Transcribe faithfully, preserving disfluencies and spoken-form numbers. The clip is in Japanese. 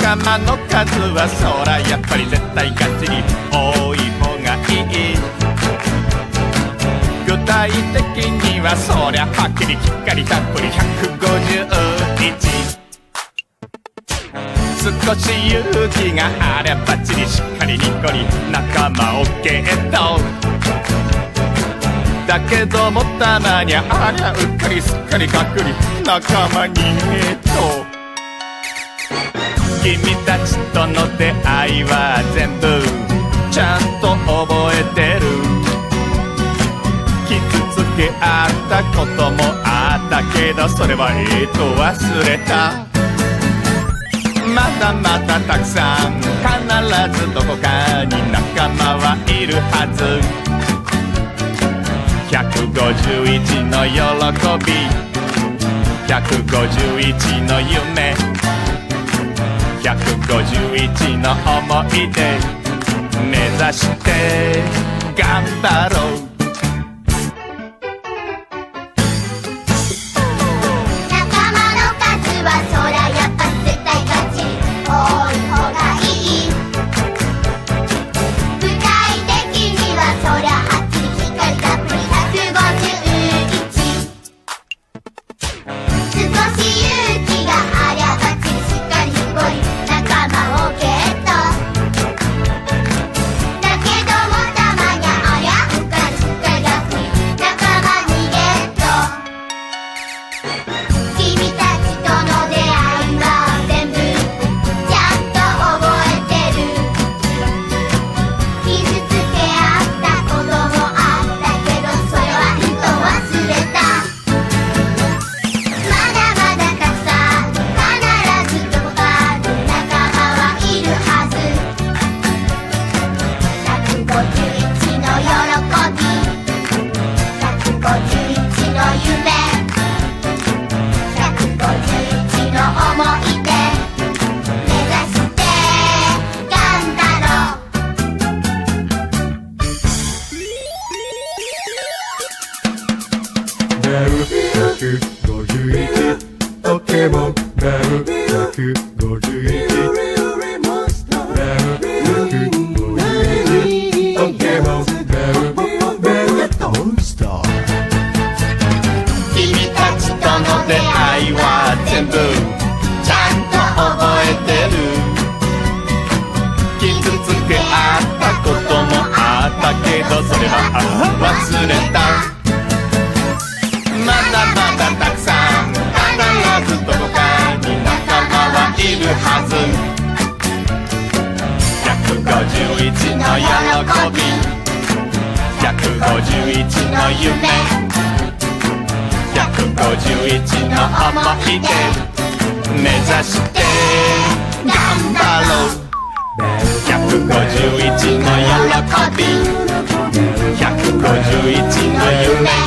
仲間の数はそらやっぱり絶対ガッチリ多い方がいい。具体的にはそりゃはっきりきっかりたっぷりひゃくごじゅういち。少し勇気があればバッチリしっかりニコリ仲間をゲット。だけどもたまにゃありゃうっかりすっかりかっくり仲間にゲット。君たちとの出会いは全部ちゃんと覚えてる。傷つけ合ったこともあったけどそれはええと忘れた。まだまだたくさん必ずどこかに仲間はいるはず。ひゃくごじゅういちの喜びひゃくごじゅういちの夢ひゃくごじゅういちの思い出目指して頑張ろう。ひゃくごじゅういちの喜びひゃくごじゅういちの夢